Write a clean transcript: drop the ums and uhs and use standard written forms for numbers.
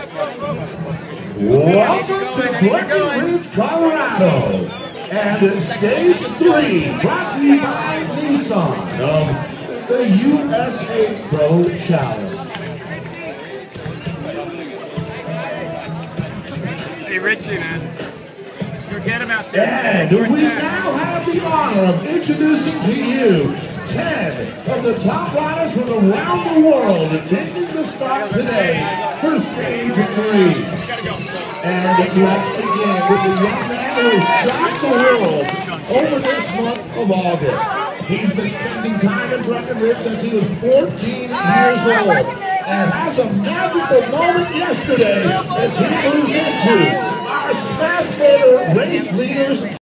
Welcome to Breckenridge, Colorado, and Stage 3, brought to you by Nissan of the USA Pro Challenge. Hey Richie, man. Forget about that. And we now have the honor of introducing to you 10 of the top riders from around the world taking the start today for Stage 3. And let's begin with the young man who has shocked the world over this month of August. He's been spending time in Breckenridge since he was 14 years old and has a magical moment yesterday as he moves into our Smash Motor race leaders